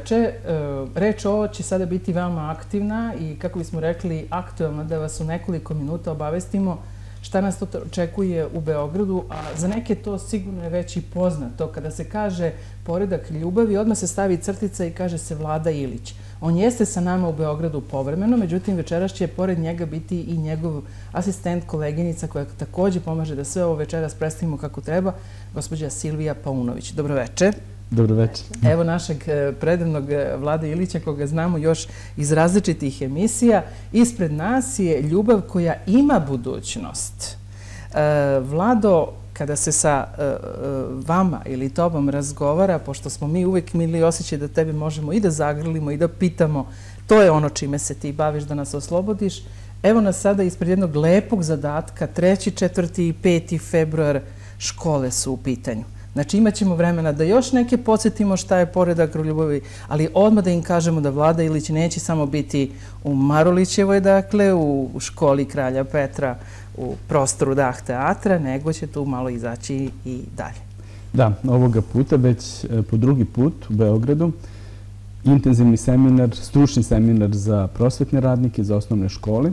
veče. Reč ovo će sada biti veoma aktivna i, kako bismo rekli, aktuelna, da vas u nekoliko minuta obavestimo šta nas to očekuje u Beogradu, a za neke to sigurno je već i poznato. Kada se kaže poredak ljubavi, odmah se stavi crtica i kaže se Vlada Ilić. On jeste sa nama u Beogradu povremeno, međutim večeras će pored njega biti i njegov asistent, koleginica koja takođe pomaže da sve ovo večeras predstavimo kako treba, gospođa Silvija Paunović. Dobro veče. Dobro veče. Evo našeg predivnog Vlade Ilića, koga znamo još iz različitih emisija. Ispred nas je ljubav koja ima budućnost. Vlado, kada se sa vama ili tobom razgovara, pošto smo mi uvek imali osjećaj da tebe možemo i da zagrlimo i da pitamo, to je ono čime se ti baviš, da nas oslobodiš. Evo nas sada ispred jednog lepog zadatka, 3., 4. i 5. februar, škole su u pitanju. Znači imat ćemo vremena da još neke podsjetimo šta je poredak ljubavi, ali odmah da im kažemo da Vlada Ilić neće samo biti u Marulićevoj, dakle, u školi Kralja Petra, u prostoru Dah teatra, nego će tu malo izaći i dalje. Da, ovoga puta već po drugi put u Beogradu intenzivni seminar, stručni seminar za prosvetne radnike, za osnovne škole.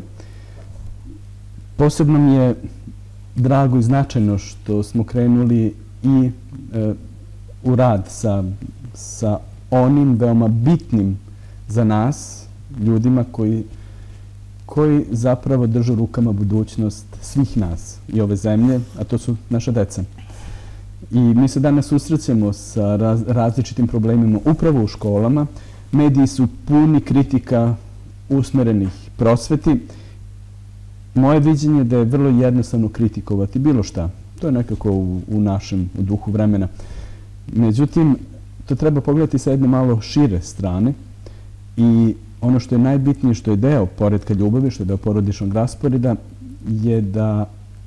Posebno mi je drago i značajno što smo krenuli i u rad sa onim veoma bitnim za nas, ljudima koji zapravo držu rukama budućnost svih nas i ove zemlje, a to su naša deca. I mi se danas susrećemo sa različitim problemima upravo u školama. Mediji su puni kritika usmerenih prosveti. Moje viđenje je da je vrlo jednostavno kritikovati bilo šta. To je nekako u našem duhu vremena. Međutim, to treba pogledati sa jedne malo šire strane i ono što je najbitnije, što je deo poretka ljubavi, što je deo porodičnog rasporeda, je da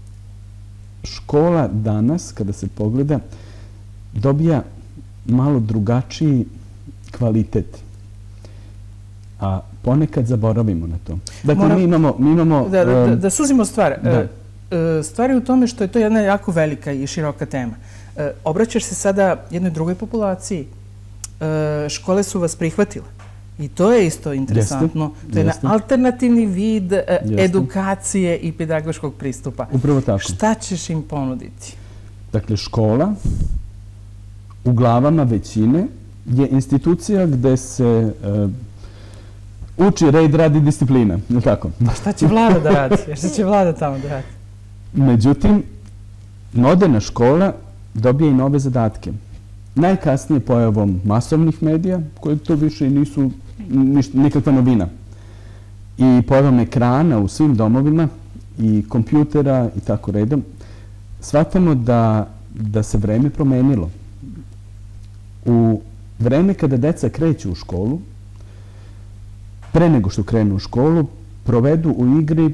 škola danas, kada se pogleda, dobija malo drugačiji kvalitet. A ponekad zaboravimo na to. Dakle, mi imamo... Da suzimo stvar. Stvar je u tome što je to jedna jako velika i široka tema. Obraćaš se sada jednoj drugoj populaciji. Škole su vas prihvatile. I to je isto interesantno. To je jedan alternativni vid edukacije i pedagoškog pristupa. Upravo tako. Šta ćeš im ponuditi? Dakle, škola u glavama većine je institucija gde se uči red, rad i disciplina. Je li tako? A šta će Vlada da radi? Šta će Vlada tamo da radi? Međutim, moderna škola dobije i nove zadatke. Najkasnije pojavom masovnih medija, koji to više i nisu nikakva novina. I pojavom ekrana u svim domovima i kompjutera i tako redom, shvatamo da se vreme promenilo. U vreme kada deca kreću u školu, pre nego što krenu u školu, provedu u igri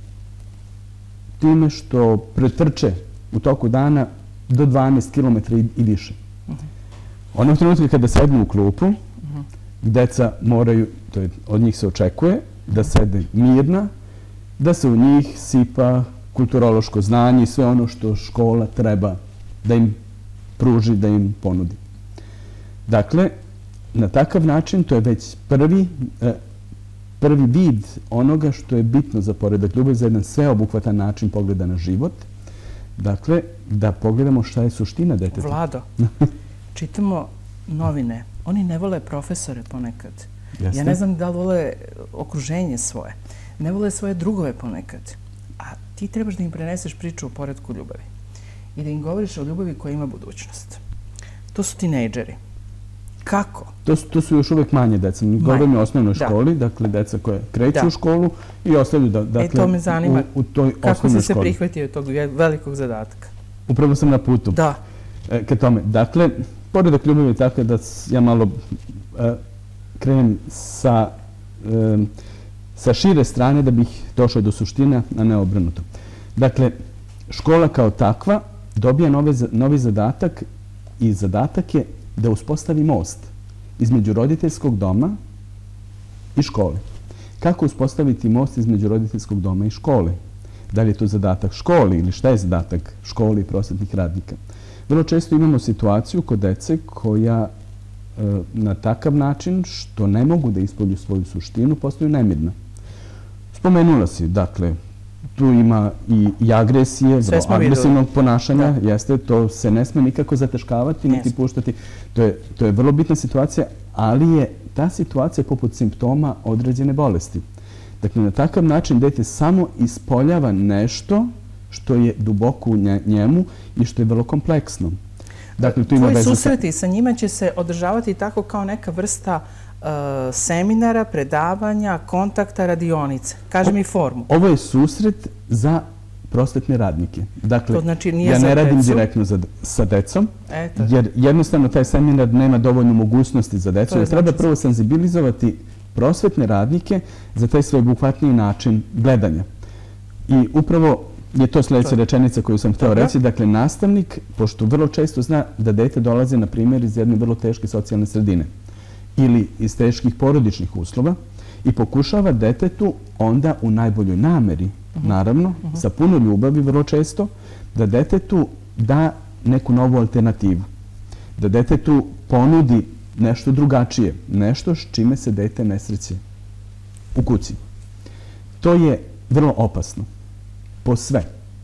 time što pretrče u toku dana do 12 km i više. Onog trenutka kada sednu u klupu, deca moraju, to je od njih se očekuje, da sede mirna, da se u njih sipa kulturološko znanje i sve ono što škola treba da im pruži, da im ponudi. Dakle, na takav način to je već prvi vid onoga što je bitno za poredak ljubavi, za jedan sveobuhvatan način pogleda na život. Dakle, da pogledamo šta je suština deteta. Vlado, čitamo novine. Oni ne vole profesore ponekad. Ja ne znam da li vole okruženje svoje. Ne vole svoje drugove ponekad. A ti trebaš da im preneseš priču o poretku ljubavi. I da im govoriš o ljubavi koja ima budućnost. To su tinejdžeri. Kako? To su još uvek manje deca. Govorim o osnovnoj školi, dakle, deca koje kreću u školu i ostaju u toj osnovnoj školi. To me zanima. Kako si se prihvatio tog velikog zadatka? Upravo sam na putu. Da. Ka tome. Dakle, poredak ljubavi je tako da ja malo krenem sa šire strane da bih došao do suštine, a ne obrnuto. Dakle, škola kao takva dobija novi zadatak i zadatak je da uspostavi most između roditeljskog doma i škole. Kako uspostaviti most između roditeljskog doma i škole? Da li je to zadatak školi ili šta je zadatak školi i prosvetnih radnika? Vrlo često imamo situaciju kod dece koja na takav način što ne mogu da ispolju svoju suštinu, postaju nemirna. Spomenula si, dakle, tu ima i agresije, agresivnog ponašanja, jeste, to se ne sme nikako zateškavati, niti puštati. To je vrlo bitna situacija, ali je ta situacija poput simptoma određene bolesti. Dakle, na takav način dete samo ispoljava nešto što je duboko u njemu i što je vrlo kompleksno. Dakle, tvoji susreti sa njima će se održavati tako kao neka vrsta seminara, predavanja, kontakta, radionice. Kaži mi formu. Ovo je susret za prosvetne radnike. Dakle, ja ne radim direktno sa decom, jer jednostavno taj seminar nema dovoljno mogućnosti za decu. Treba prvo senzibilizovati prosvetne radnike za taj sveobuhvatniji način gledanja. I upravo je to sljedeća rečenica koju sam htio reći. Dakle, nastavnik, pošto vrlo često zna da dete dolazi, na primjer, iz jedne vrlo teške socijalne sredine ili iz teških porodičnih uslova i pokušava detetu onda u najboljoj nameri, naravno, sa puno ljubavi vrlo često, da detetu da neku novu alternativu. Da detetu ponudi nešto drugačije, nešto s čime se dete ne sreće u kući. To je vrlo opasno. Po sve.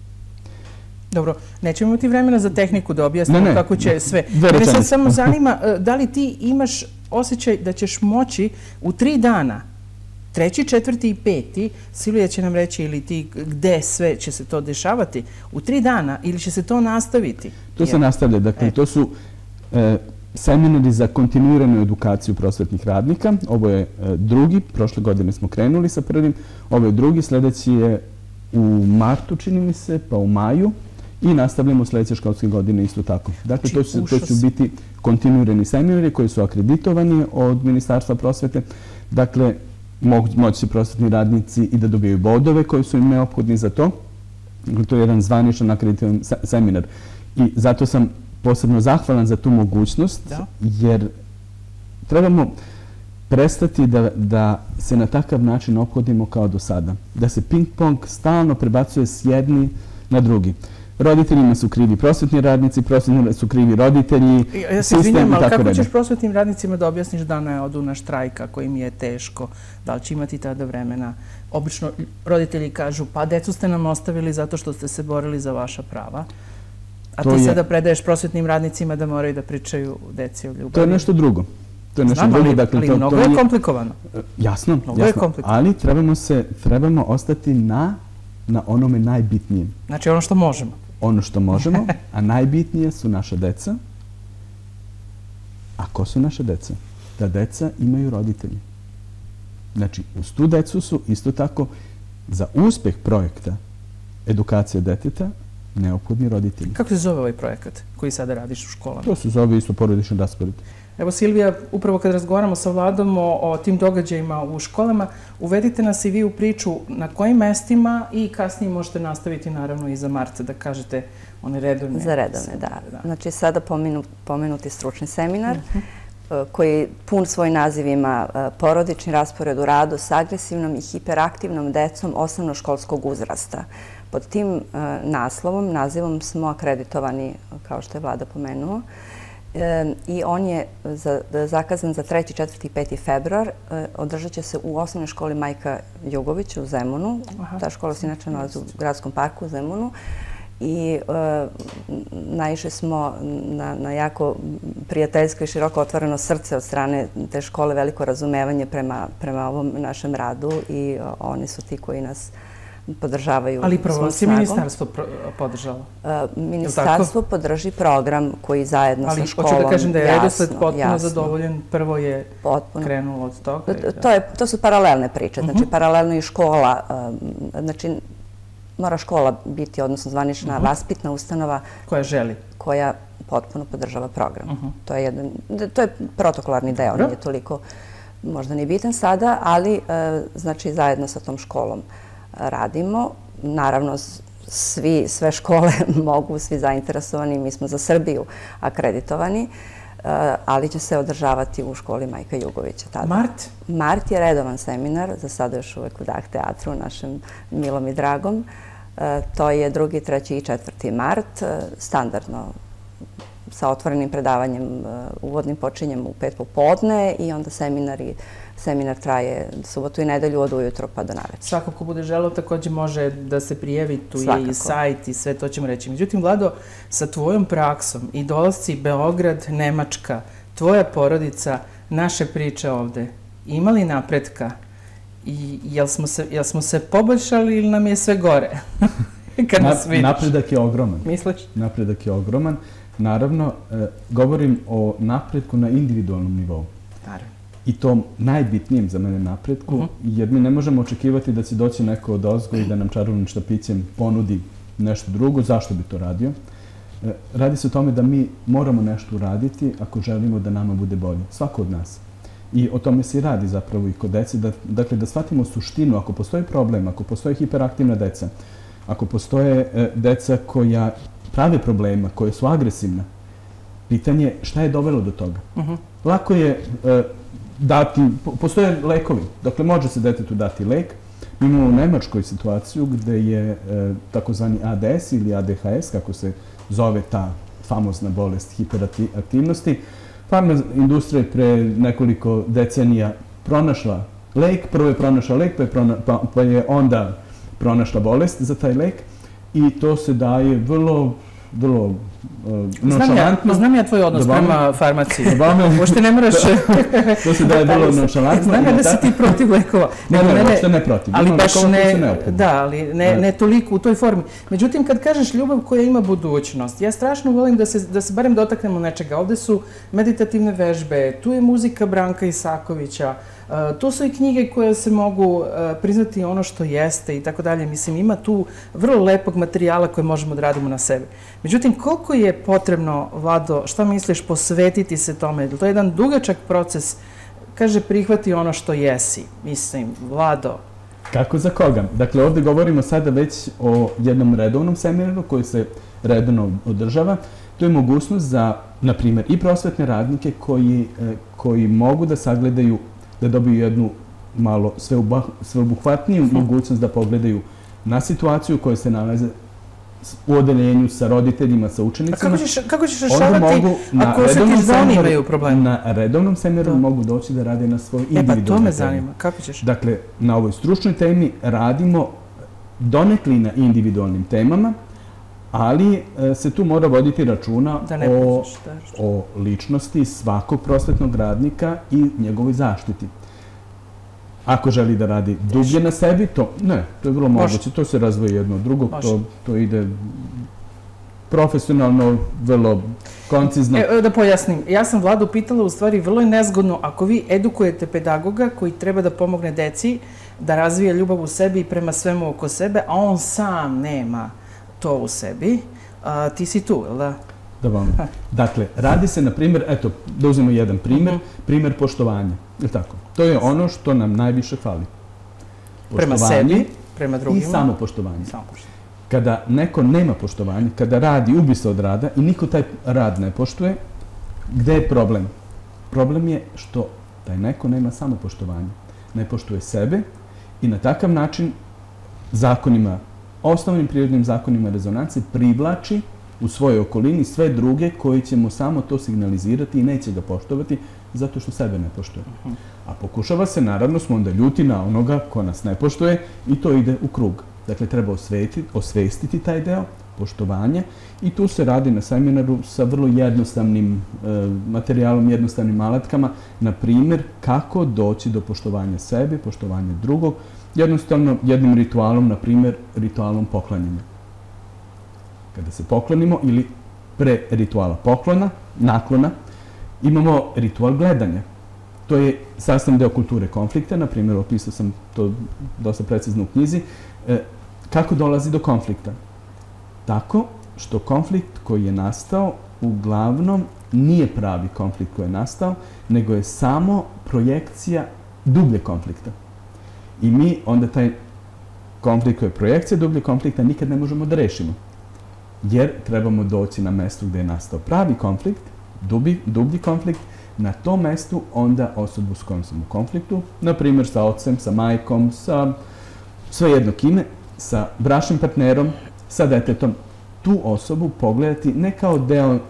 Dobro, nećemo imati vremena za tehniku da objasnimo kako će sve. Mene sad samo zanima da li ti imaš osjećaj da ćeš moći u 3 dana, 3., 4. i 5. Silvija će nam reći ili ti gde sve će se to dešavati, u 3 dana ili će se to nastaviti? To se nastavlja. Dakle, to su seminari za kontinuiranu edukaciju prosvetnih radnika. Ovo je drugi, prošle godine smo krenuli sa prvim, ovo je drugi, sljedeći je u martu, čini mi se, pa u maju i nastavljamo sljedeće školske godine isto tako. Dakle, to će biti kontinuirani seminari koji su akreditovani od Ministarstva prosvete. Dakle, moći će prosvetni radnici i da dobijaju bodove koji su im neophodni za to. To je jedan zvaničan akreditovan seminar. I zato sam posebno zahvalan za tu mogućnost, jer trebamo prestati da se na takav način ophodimo kao do sada. Da se ping-pong stalno prebacuje s jedni na drugi. Roditeljima su krivi prosvetni radnici, prosvetni su krivi roditelji, ja se izvinjam, ali kako ćeš prosvetnim radnicima da objasniš da ne odu na štrajk ako im je teško? Da li će imati tada vremena? Obično roditelji kažu, pa decu ste nam ostavili zato što ste se borili za vaša prava. A ti sada predaješ prosvetnim radnicima da moraju da pričaju deci o ljubavi. To je nešto drugo. Znam, ali mnogo je komplikovano. Jasno, ali trebamo ostati na onome najbitnijem. Znači ono što možemo. Ono što možemo, a najbitnije su naša deca. A ko su naše deca? Da deca imaju roditelji. Znači, uz tu decu su isto tako za uspeh projekta edukacije deteta neophodni roditelji. Kako se zove ovaj projekat koji sada radiš u školama? To se zove isto porodični raspored. Evo, Silvija, upravo kad razgovaramo sa Vladom o tim događajima u školama, uvedite nas i vi u priču na kojim mestima i kasnije možete nastaviti naravno i za marca da kažete one redovne. Za redovne, da. Znači, sada pomenuti stručni seminar koji pun svoj naziv ima porodični raspored u radu s agresivnom i hiperaktivnom decom osnovnoškolskog uzrasta. Pod tim nazivom smo akreditovani, kao što je Vlada pomenuo, i on je zakazan za 3., 4. i 5. februar. Održat će se u osnovnoj školi Majka Jugović u Zemunu. Ta škola se inače nalazi u Gradskom parku u Zemunu. I naišli smo na jako prijateljsko i široko otvoreno srce od strane te škole, veliko razumevanje prema ovom našem radu i oni su ti koji nas podržavaju svom snagom. Ali prvo vas je ministarstvo podržalo? Ministarstvo podrži program koji zajedno sa školom... Ali hoću da kažem da je redosled potpuno zadovoljen. Prvo je krenulo od toga. To su paralelne priče. Znači, paralelno i škola. Znači, mora škola biti, odnosno zvanična vaspitna ustanova... Koja želi. Koja potpuno podržava program. To je protokolarni deo, nije toliko možda ni bitan sada, ali znači zajedno sa tom školom radimo. Naravno, sve škole mogu, svi zainteresovani, mi smo za Srbiju akreditovani, ali će se održavati u školi Majka Jugovića. Mart? Mart je redovan seminar, za sada još uvek u DAH teatru, našem milom i dragom. To je 2., 3. i 4. mart, standardno sa otvorenim predavanjem uvodnim počinjem u 5 popodne i onda seminar traje subotu i nedelju od ujutro pa do navečer. Svako ko bude želeo također može da se prijavi, tu je i sajt i sve to ćemo reći. Međutim, Vlado, sa tvojom praksom i dolasci Beograd, Nemačka, tvoja porodica, naše priče ovde, ima li napretka? I jel smo se poboljšali ili nam je sve gore? Kad nas vidiš. Napredak je ogroman. Misliš? Napredak je ogroman. Naravno, govorim o napretku na individualnom nivou. Naravno. I to najbitnijem za mene napretku, jer mi ne možemo očekivati da će doći neko od ozgo i da nam čarobnim štapićem ponudi nešto drugo. Zašto bi to radio? Radi se o tome da mi moramo nešto uraditi ako želimo da nama bude bolje. Svako od nas. I o tome se i radi zapravo i kod dece. Dakle, da shvatimo suštinu. Ako postoji problem, ako postoje hiperaktivna deca, ako postoje deca koja prave problema, koje su agresivna, pitanje je šta je dovelo do toga. Lako je dati, postoje lekovi, dakle može se detetu dati lek. Mi imamo u Nemačkoj situaciju gde je takozvani ADS ili ADHS, kako se zove ta famozna bolest hiperaktivnosti. Farma industrija je pre nekoliko decenija pronašla lek, prvo je pronašla lek, pa je onda pronašla bolest za taj lek i to se daje vrlo nonšalantno. Znam ja tvoj odnos prema farmaciji. Možete ne moraš... To se daje vrlo nonšalantno. Znam ja da si ti protiv lekova. Ne, možete ne protiv. Ali baš ne... Da, ali ne toliko u toj formi. Međutim, kad kažeš ljubav koja ima budućnost, ja strašno volim da se barem dotaknemo nečega. Ovde su meditativne vežbe, tu je muzika Branka Isakovića, tu su i knjige koje se mogu priznati ono što jeste i tako dalje. Mislim, ima tu vrlo lepog materijala koje možemo da radimo na sebi. Međutim, koliko je potrebno, Vlado, šta misliš, posvetiti se tome? To je jedan dugačak proces, kaže, prihvati ono što jesi. Mislim, Vlado. Kako za koga? Dakle, ovdje govorimo sada već o jednom redovnom seminaru koji se redovno održava. To je mogućnost za, na primjer, i prosvetne radnike koji mogu da sagledaju, da dobiju jednu malo sveobuhvatniju mogućnost da pogledaju na situaciju koja se nalaze u odeljenju sa roditeljima, sa učenicima. A kako ćeš rešavati ako osjetiš da oni imaju problem? Na redovnom seminaru mogu doći da rade na svoj individualnoj temi. Pa to me zanima. Kako ćeš? Dakle, na ovoj stručnoj temi radimo donekli na individualnim temama, ali se tu mora voditi računa o ličnosti svakog prosvetnog radnika i njegovoj zaštiti. Ako želi da radi dublje na sebi, to je vrlo moguće. To se razvoji jedno od drugog, to ide profesionalno, vrlo koncizno. Da pojasnim, ja sam Vladu pitala, u stvari vrlo je nezgodno ako vi edukujete pedagoga koji treba da pomogne deci da razvija ljubav u sebi i prema svemu oko sebe, a on sam nema to u sebi, ti si tu, ili da? Da vam. Dakle, radi se, na primjer, eto, da uzmemo jedan primjer, primjer poštovanja. Je li tako? To je ono što nam najviše fali. Prema sebi, prema drugima. I samopoštovanje. Kada neko nema poštovanja, kada radi, ubi se od rada i niko taj rad ne poštuje, gde je problem? Problem je što taj neko nema samopoštovanja. Ne poštuje sebe i na takav način zakonima, osnovnim prirodnim zakonima rezonance privlači u svojoj okolini sve druge koji će mu samo to signalizirati i neće ga poštovati zato što sebe ne poštuje. A pokušava se, naravno, smo onda ljuti na onoga ko nas ne poštuje i to ide u krug. Dakle, treba osvestiti taj deo, poštovanje, i tu se radi na seminaru sa vrlo jednostavnim materijalom, jednostavnim alatkama, na primjer, kako doći do poštovanja sebe, poštovanja drugog, jednostavno jednim ritualom, na primjer, ritualom poklanjanja. Kada se poklonimo ili pre rituala naklona, imamo ritual gledanja. To je sastavni deo kulture konflikta, na primjer, opisao sam to dosta precizno u knjizi. Kako dolazi do konflikta? Tako što konflikt koji je nastao uglavnom nije pravi konflikt koji je nastao, nego je samo projekcija dublje konflikta. I mi onda taj konflikt koji je projekcija dublje konflikta nikad ne možemo da rešimo. Jer trebamo doći na mesto gde je nastao pravi konflikt, dublji konflikt, na tom mestu onda osobu s kojom sam u konfliktu, na primjer sa ocem, sa majkom, sa svejedno kime, sa bračnim partnerom, sa detetom, tu osobu pogledati ne kao deo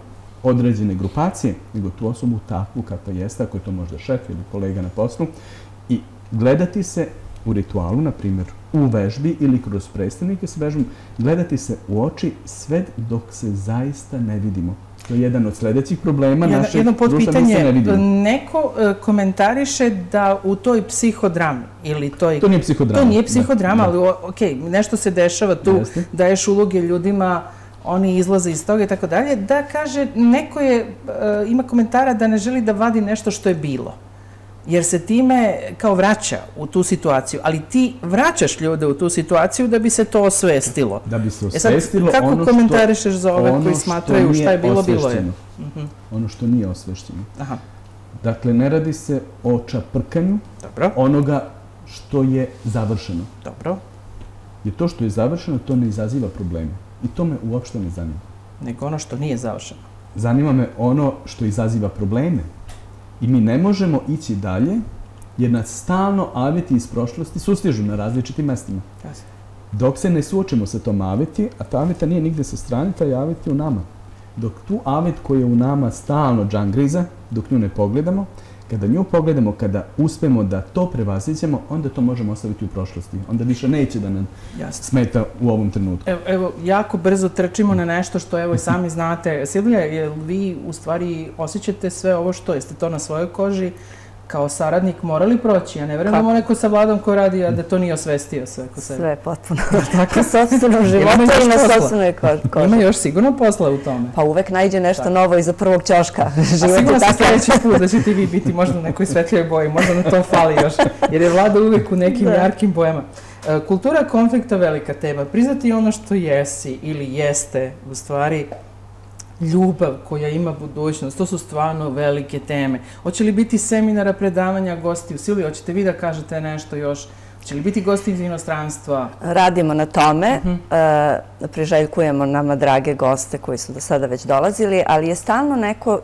određene grupacije, nego tu osobu takvu kakva jeste, ako je to možda šef ili kolega na poslu, i gledati se u ritualu, na primjer, u vežbi ili kroz predstavnike s vežbom, gledati se u oči sve dok se zaista ne vidimo. To je jedan od sljedećih problema našeg društva, mi se ne vidimo. Neko komentariše da u toj psihodrami ili toj... To nije psihodrama. To nije psihodrama, ali okej, nešto se dešava tu, daješ uloge ljudima, oni izlaze iz toga i tako dalje, da kaže, neko ima komentara da ne želi da vadi nešto što je bilo. Jer se time kao vraća u tu situaciju, ali ti vraćaš ljude u tu situaciju da bi se to osvestilo. Da bi se osvestilo kako komentarišeš za ove koji smatraju šta je bilo, bilo je? Ono što nije osvešćeno. Dakle, ne radi se o čaprkanju onoga što je završeno. Dobro. Jer to što je završeno, to ne izaziva probleme. I to me uopšte ne zanima. Nego ono što nije završeno. Zanima me ono što izaziva probleme. I mi ne možemo ići dalje, jer nas stalno aveti iz prošlosti sustižu na različitim mestima. Dok se ne suočimo sa tom aveti, a ta aveta nije nigde sa strane, taj avet je u nama. Dok tu avet koji je u nama stalno džangriza, dok nju ne pogledamo, kada nju pogledamo, kada uspemo da to prevaziđemo, onda to možemo ostaviti u prošlosti. Onda više neće da nam smeta u ovom trenutku. Evo, jako brzo trčimo na nešto što, evo, i sami znate. Silvija, jel vi u stvari osjećate sve ovo što jeste to na svojoj koži kao saradnik morali proći? Ja ne verujem da neko sa Vladom ko radi, a da to nije osvestio sve ko sebe. Sve, potpuno. Tako, sopstvenom životu i na sopstvenoj koži. Ima još sigurno posla u tome. Pa uvek najde nešto novo iza prvog ćoška. A sigurno se sljedeći put da ćete vi biti možda u nekoj svetljoj boji, možda na to fali još, jer je Vlada uvek u nekim jarkim bojama. Kultura konflikta velika tema. Priznati ono što jesi ili jeste, u stvari, ljubav koja ima budućnost, to su stvarno velike teme. Hoće li biti seminara, predavanja, gosti? Silvija, hoćete vi da kažete nešto još? Hoće li biti gosti iz inostranstva? Radimo na tome. Priželjkujemo nama drage goste koji su do sada već dolazili, ali je stalno neko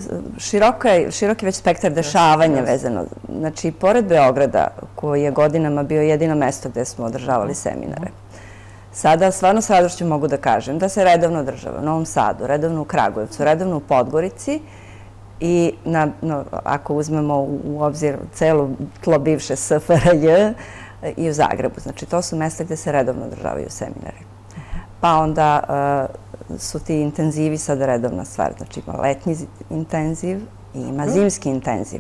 široki već spektar dešavanja vezano. Znači, pored Beograda, koji je godinama bio jedino mesto gde smo održavali seminare, sada stvarno s radošću mogu da kažem da se redovno održava u Novom Sadu, redovno u Kragujevcu, redovno u Podgorici i ako uzmemo u obzir celu tlo bivše SFRJ i u Zagrebu. Znači, to su mesta gde se redovno održavaju seminari. Pa onda su ti intenzivi sada redovna stvar. Znači, ima letnji intenziv i ima zimski intenziv.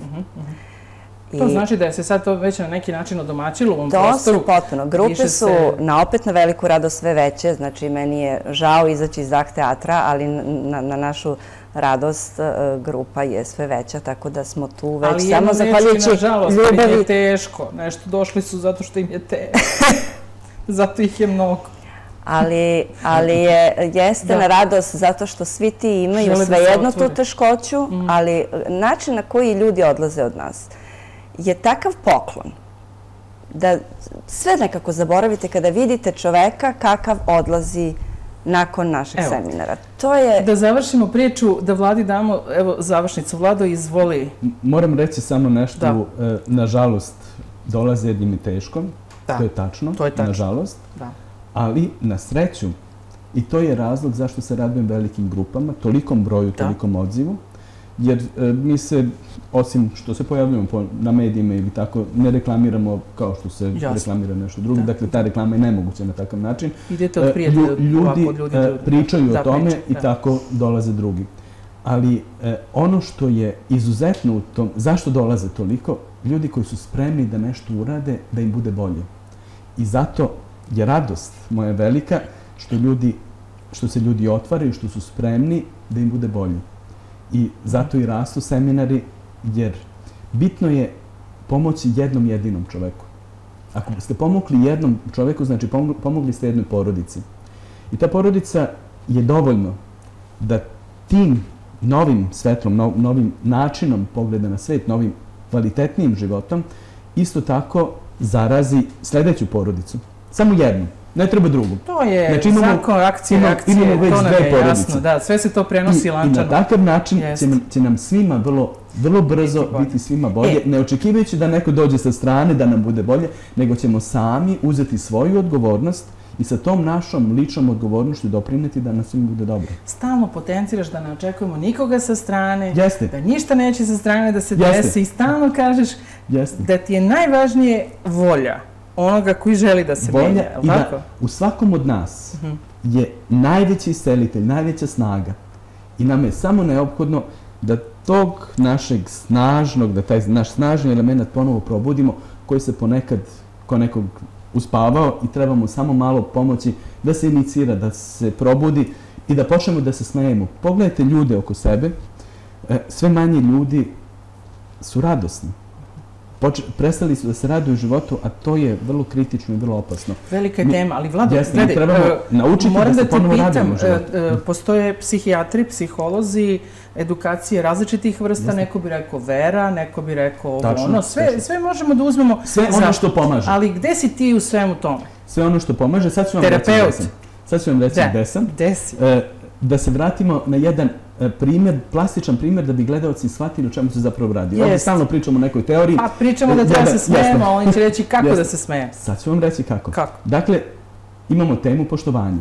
To znači da je se sad to već na neki način odomaćilo u ovom prostoru? To su potpuno. Grupe su opet na veliku radost sve veće. Znači, meni je žao izaći iz Dak teatra, ali na našu radost grupa je sve veća, tako da smo tu već samo zahvaljujući ljubavi. Ali jedno neći, nažalost, im je teško. Nešto došli su zato što im je teško. Zato ih je mnogo. Ali jeste na radost zato što svi ti imaju svejedno tu teškoću, ali način na koji ljudi odlaze od nas je takav poklon da sve nekako zaboravite kada vidite čoveka kakav odlazi nakon našeg seminara. Da završimo priču, da Vladi damo, evo, završnicu. Vlado, izvoli. Moram reći samo nešto. Nažalost, dolaze jednim i teškom. To je tačno. Nažalost. Ali, na sreću, i to je razlog zašto se radujem velikim grupama, tolikom broju, tolikom odzivu, jer mi se, osim što se pojavljamo na medijima ili tako, ne reklamiramo kao što se reklamira nešto drugo. Dakle, ta reklama je nemoguća na takav način. Idete od prijatelja, ljudi pričaju o tome i tako dolaze drugi. Ali ono što je izuzetno u tom, zašto dolaze toliko? Ljudi koji su spremni da nešto urade, da im bude bolje. I zato je radost moja velika što se ljudi otvaraju, što su spremni da im bude bolje. I zato i rastu seminari, jer bitno je pomoći jednom jedinom čoveku. Ako ste pomogli jednom čoveku, znači pomogli ste jednoj porodici. I ta porodica je dovoljno da tim novim svetlom, novim načinom pogleda na svet, novim kvalitetnijim životom, isto tako zarazi sljedeću porodicu. Samo jednu. Ne treba drugu. To je zakon akcije, to nam je jasno. Da, sve se to prenosi lančano. I na takav način će nam svima vrlo brzo biti svima bolje, ne očekivajući da neko dođe sa strane da nam bude bolje, nego ćemo sami uzeti svoju odgovornost i sa tom našom ličnom odgovornošću doprineti da nas im bude dobro. Stalno potenciraš da ne očekujemo nikoga sa strane, Jeste. da ništa neće sa strane da se Jeste. desi i stalno kažeš Jeste. da ti je najvažnije volja onoga koji želi da se menja, je li i tako? da u svakom od nas je najveći iscelitelj, najveća snaga i nam je samo neophodno da tog našeg snažnog, da taj naš snažni element ponovo probudimo, koji se ponekad ko nekog uspavao i treba mu samo malo pomoći da se inicira, da se probudi i da počnemo da se smejemo. Pogledajte ljude oko sebe, sve manje ljudi su radosni. Prestali su da se raduju životu, a to je vrlo kritično i vrlo opasno. Velika je tema, ali Vlado, gledaj, trebamo naučiti da se ponovo radujemo životu. Postoje psihijatri, psiholozi, edukacije različitih vrsta, neko bi rekao vera, neko bi rekao ono, sve možemo da uzmemo. Sve ono što pomaže. Ali gde si ti u svemu tome? Sve ono što pomaže, sad ću vam reći gde sam. Sad ću vam reći gde sam. Da se vratimo na jedan primjer, plastičan primjer da bi gledalci shvatili o čemu se zapravo radi. Ovdje stalno pričamo o nekoj teoriji. Pa pričamo da treba se smejemo, a oni će reći kako da se smejem. Sad ću vam reći kako. Dakle, imamo temu poštovanja.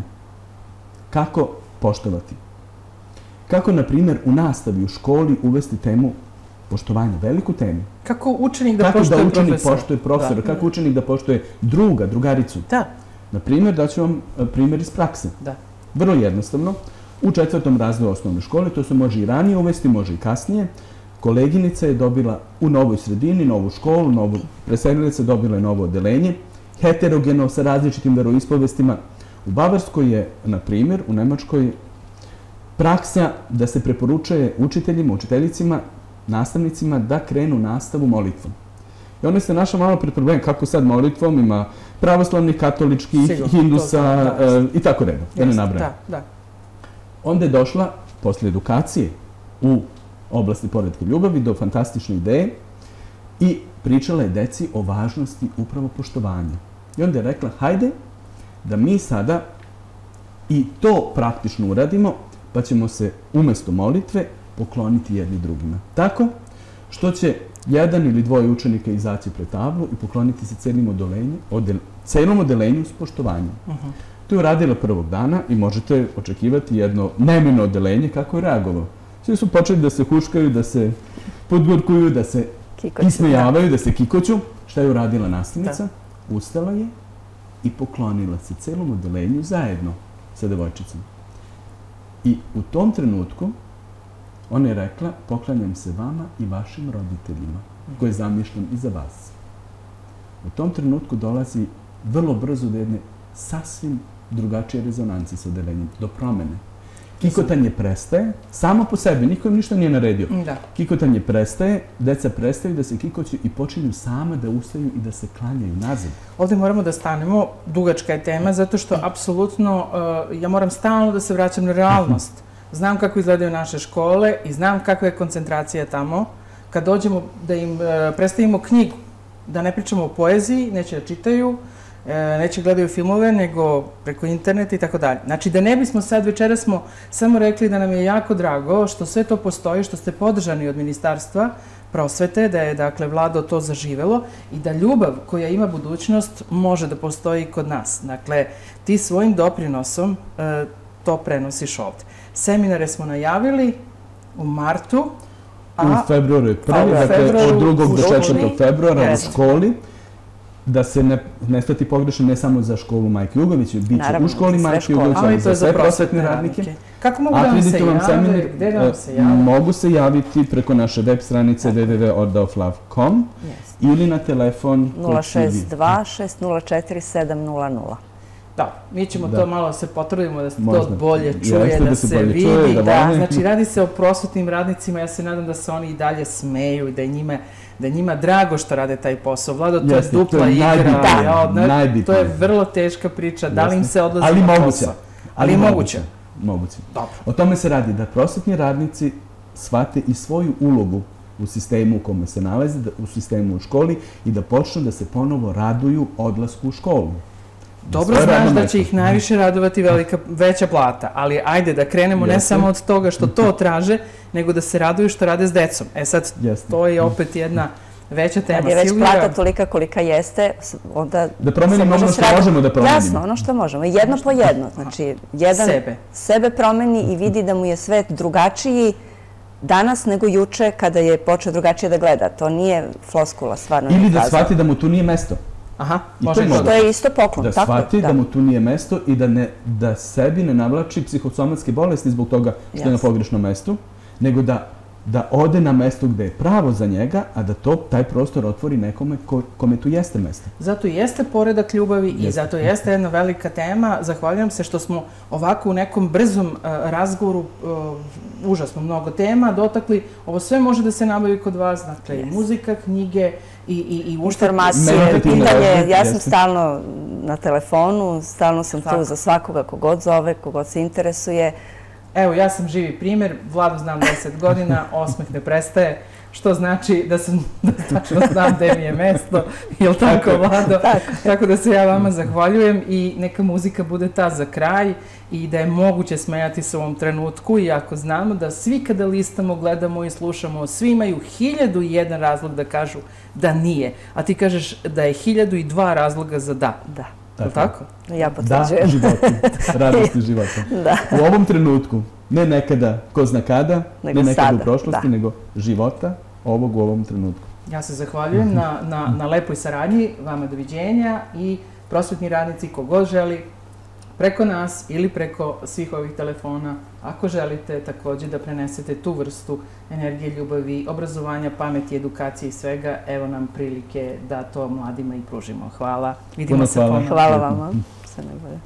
Kako poštovati? Kako, na primjer, u nastavi u školi uvesti temu poštovanja, veliku temu? Kako učenik da poštuje profesora? Kako da učenik poštuje profesora, kako učenik da poštuje druga, drugaricu? Da. Na primjer, daću vam primjer iz prakse. Da. Vrlo jednostavno, u 4. razredu osnovne škole, to se može i ranije uvesti, može i kasnije, koleginica je dobila u novoj sredini, novu školu, preselilica dobila je novo odelenje, heterogeno sa različitim veroispovestima. U Bavarskoj je, na primjer, u Nemačkoj, praksa da se preporučuje učiteljima, učiteljicima, nastavnicima da krenu nastavu molitvom. I onda se našla malo pred problem kako sad molitvom ima pravoslavnih, katoličkih, hindusa i tako redom, da ne nabrajam. Onda je došla, posle edukacije u oblasti poretka ljubavi, do fantastične ideje i pričala je deci o važnosti upravo poštovanja. I onda je rekla, hajde da mi sada i to praktično uradimo, pa ćemo se umjesto molitve pokloniti jedni drugima. Tako što će jedan ili dvoje učenika izaći pred tablu i pokloniti se celom odelenju s poštovanjem. To je uradila prvog dana i možete očekivati jedno nemino odelenje kako je reagovao. Svi su počeli da se huškaju, da se podgurkuju, da se ismejavaju, da se kikoću. Šta je uradila nastavnica? Ustala je i poklonila se celom odelenju zajedno sa devojčicom. I u tom trenutku ona je rekla, poklanjam se vama i vašim roditeljima, koje je zamišljam i za vas. U tom trenutku dolazi vrlo brzo do jedne sasvim drugačije rezonancije sa odelenjem, do promene. Kikotanje prestaje, samo po sebi, niko im ništa nije naredio. Kikotanje prestaje, deca prestaju da se kikoću i počinju sama da ustaju i da se klanjaju nazad. Ovdje moramo da stanemo, dugačka je tema, zato što apsolutno ja moram stalno da se vraćam na realnost. Znam kako izgledaju naše škole i znam kakva je koncentracija tamo. Kad dođemo da im predstavimo knjigu, da ne pričamo o poeziji, neće da čitaju, neće gledaju filmove, nego preko interneta i tako dalje. Znači, da ne bismo sad, večera smo samo rekli da nam je jako drago što sve to postoji, što ste podržani od Ministarstva prosvete, da je, dakle, Vlado to zaživelo i da ljubav koja ima budućnost može da postoji kod nas. Dakle, ti svojim doprinosom to prenosiš ovde. Seminare smo najavili u martu. U februaru je prvi, dakle, od 2. do 4. februara u školi. Da se ne shvati pogrešno, ne samo za školu Majke Jugović, bit će u školi Majke Jugović, ali za sve prosvetne radnike. Kako mogu da vam se javiti? Gde da vam se javiti? Mogu se javiti preko naše web stranice www.ordaoflove.com ili na telefon 062 604 700. Da, mi ćemo to malo se potrudimo da se to bolje čuje, da se vidi. Znači, radi se o prosvetnim radnicima, ja se nadam da se oni i dalje smeju i da je njima drago što rade taj posao. Vlado, to je dupla igra. To je vrlo teška priča. Da li im se odlazi na posao? Ali je moguće. Moguće. O tome se radi da prosvetni radnici shvate i svoju ulogu u sistemu u kome se nalaze, u sistemu u školi i da počnu da se ponovo raduju odlasku u školu. Dobro znaš da će ih najviše radovati veća plata, ali ajde da krenemo ne samo od toga što to traže, nego da se raduju što rade s decom. E sad, to je opet jedna veća tema. Kad je već plata tolika kolika jeste, onda... Da promenimo ono što možemo da promenimo. Jasno, ono što možemo. Jedno po jedno. Znači, jedan sebe promeni i vidi da mu je svet drugačiji danas nego juče kada je počeo drugačije da gleda. To nije floskula, stvarno. Ili da shvati da mu tu nije mesto. Aha, to je isto poklon. Da shvati da mu tu nije mesto i da sebi ne navlači psihosomatske bolesti zbog toga što je na pogrešnom mestu, nego da ode na mesto gde je pravo za njega, a da taj prostor otvori nekome kome tu jeste mesto. Zato jeste poredak ljubavi i zato jeste jedna velika tema. Zahvaljujem se što smo ovako u nekom brzom razgovoru užasno mnogo tema dotakli. Ovo sve može da se nabavi kod vas, dakle i muzika, knjige i informacije, pitanje. Ja sam stalno na telefonu, stalno sam tu za svakoga kogod zove, kogod se interesuje. Evo, ja sam živi primjer, Vladu znam 10 godina, osmeh ne prestaje, što znači da tačno znam gde mi je mesto, jel' tako, Vlado? Tako da se ja vama zahvaljujem i neka muzika bude ta za kraj i da je moguće smejati se u ovom trenutku, iako znamo da svi kada listamo, gledamo i slušamo, svi imaju 1001 razlog da kažu da nije, a ti kažeš da je 1002 razloga za da. Da. Je li tako? Ja potvrđujem. Da, životu. Radosti života. U ovom trenutku, ne nekada, ko zna kada, ne nekada u prošlosti, nego života ovog u ovom trenutku. Ja se zahvaljujem na lepoj saradnji, vama doviđenja i prosvetni radnici, kogod želi, preko nas ili preko svih ovih telefona, ako želite također da prenesete tu vrstu energije, ljubavi, obrazovanja, pameti, edukacije i svega, evo nam prilike da to mladima i pružimo. Hvala. Vidimo se ponovno. Hvala vama. Sve najbolje.